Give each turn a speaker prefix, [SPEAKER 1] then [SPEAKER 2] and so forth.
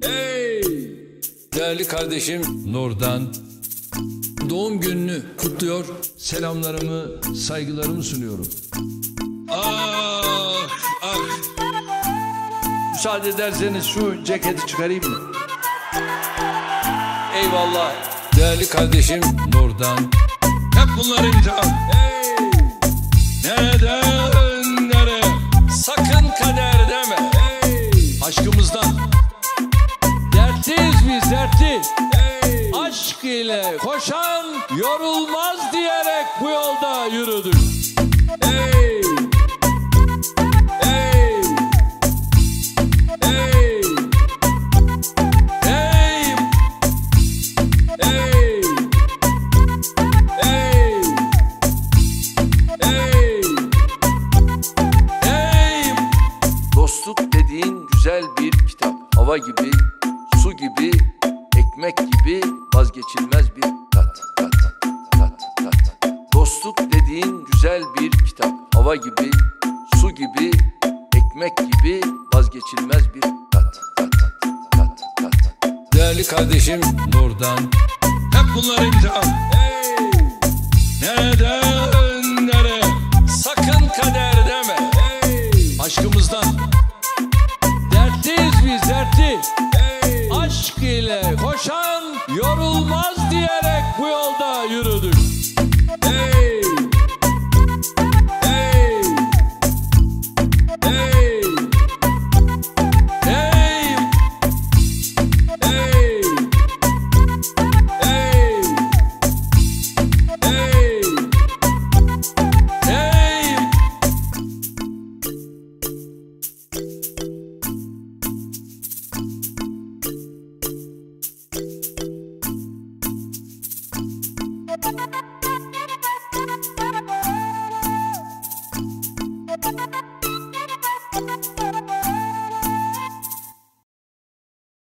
[SPEAKER 1] Hey! Değerli kardeşim Nurdan doğum gününü kutluyor. Selamlarımı, saygılarımı sunuyorum. Ah, ah. Müsaade ederseniz şu ceketi çıkarayım mı? Eyvallah. Değerli kardeşim Nurdan. Hep bunlar imtihan. Hey! Neden, nereye? Sakın kader deme. Hey! Aşkımızdan. Dertliyiz biz, dertli. Hey! Aşk ile koşan yorulmaz diyerek bu yolda yürüdük. Hey! Hey! Hey! Hey! Hey! Hey! Hey! Hey!
[SPEAKER 2] Dostluk dediğin güzel bir kitap. Hava gibi, su gibi, ekmek gibi vazgeçilmez bir tat. Dostluk dediğin güzel bir kitap. Hava gibi, su gibi, ekmek gibi vazgeçilmez bir tat.
[SPEAKER 1] Değerli kardeşim Nurdan. Hep bunlar imtihan. Hey! Neden, nereye? Sakın kader deme. Hey! Aşkımızdan. Dertliyiz biz, dertli. Hey! Aşk ile koşan yorulmaz diyerek bu yolda yürüdük. Hey! Hey! Hey! Hey! Hey! Hey! Hey! Hey!
[SPEAKER 3] Thank you.